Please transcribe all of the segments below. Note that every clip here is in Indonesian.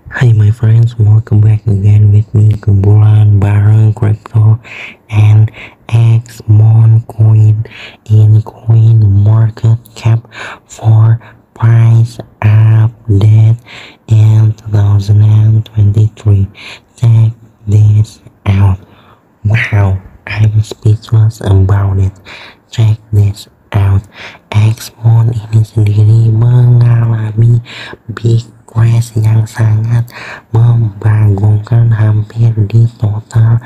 Hi my friends, welcome back again with me Kumpulan bareng crypto and Xmon coin in coin market cap for price update in 2023. Check this out. Wow, I'm speechless about it. Check this out. Xmon ini sendiri mengalami big crash yang sangat membagongkan, hampir di total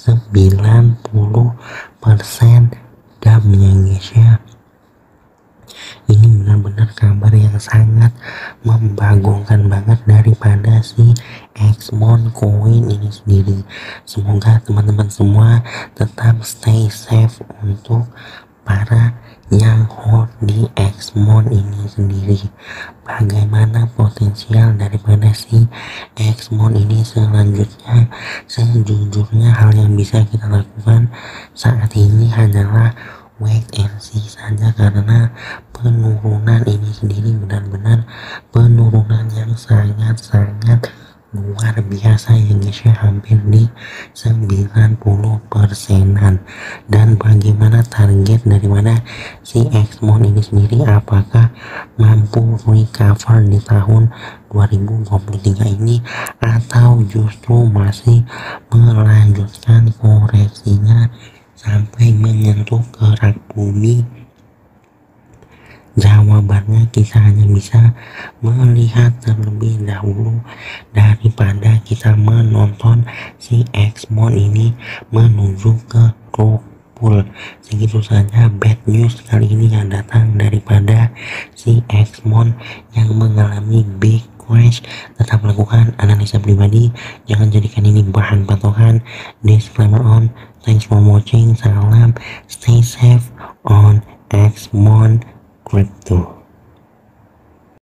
90% damnya guys ya. Ini benar-benar kabar yang sangat membagongkan banget daripada si Xmon coin ini sendiri. Semoga teman-teman semua tetap stay safe untuk para yang hold di Xmon ini sendiri. Bagaimana potensial daripada si Xmon ini selanjutnya? Sejujurnya hal yang bisa kita lakukan saat ini hanyalah wait and see saja, karena penurunan ini sendiri benar-benar penurunan yang sangat-sangat luar biasa ya guys ya, hampir di 90%-an. Dan bagaimana target daripada si Xmon ini sendiri, apakah mampu recover di tahun 2023 ini atau justru masih melanjutkan koreksinya sampai menyentuh kerak bumi? Jawabannya kita hanya bisa melihat terlebih dahulu daripada kita menonton si Xmon ini menuju ke rug pull. Segitu saja bad news kali ini yang datang daripada si Xmon yang mengalami big crash. Tetap lakukan analisa pribadi, jangan jadikan ini bahan patokan. Disclaimer on. Thanks for watching. Salam, stay safe on Xmon Crypto.